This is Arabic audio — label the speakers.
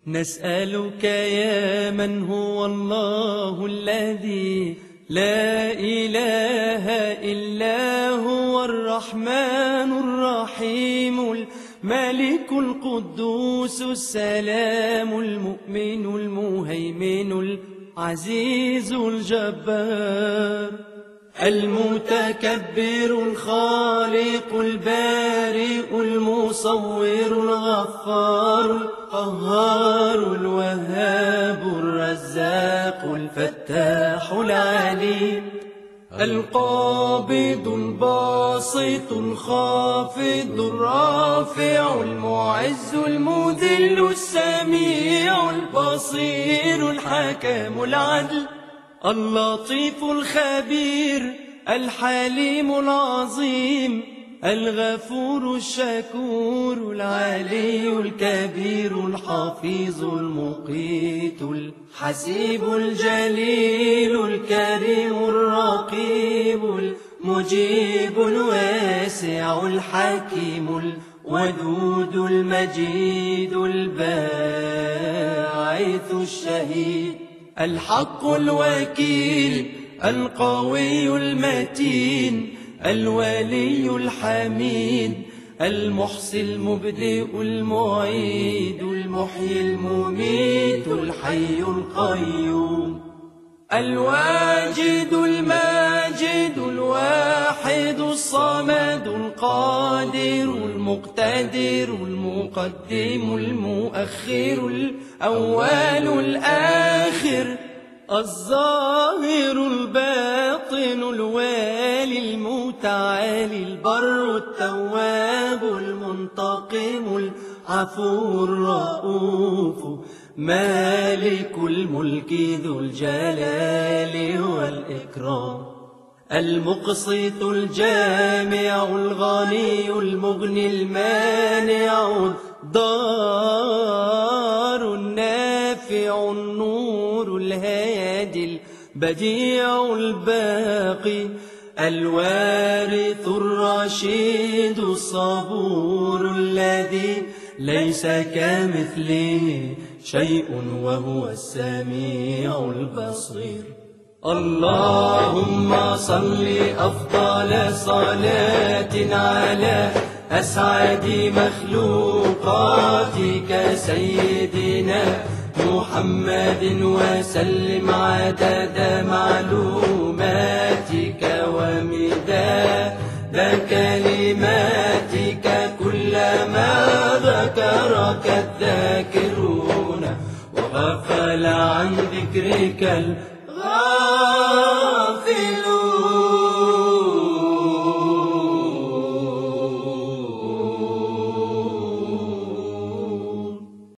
Speaker 1: نسألك يا من هو الله الذي لا إله إلا هو الرحمن الرحيم الملك القدوس السلام المؤمن المهيمن العزيز الجبار المتكبر الخالق البارئ المصور الغفار القهار الوهاب الرزاق الفتاح العليم القابض الباسط الخافض الرافع المعز المذل السميع البصير الحكم العدل اللطيف الخبير الحليم العظيم الغفور الشكور العلي الكبير الحفيظ المقيت الحسيب الجليل الكريم الرقيب المجيب الواسع الحكيم الودود المجيد الباعث الشهيد الحق الوكيل القوي المتين الولي الحميد المحصي المبدئ المعيد المحيي المميت الحي القيوم الواجد الماجد الواحد الصمد القادر المقتدر المقدم المؤخر الأول الآخر الظاهر الباطن الوالي المتعالي البر التواب المنتقم العفو الرؤوف مالك الملك ذو الجلال والإكرام المقسط الجامع الغني المغني المانع الضار النافع النور الهادي البديع الباقي الوارث الرشيد الصبور الذي ليس كمثله شيء وهو السميع البصير اللهم صل أفضل صلاة على أسعد مخلوقاتك سيدنا محمد وسلم عدد معلوماتك ومداد كلماتك كلما ذكرك الذاكرون وغفل عن ذكرك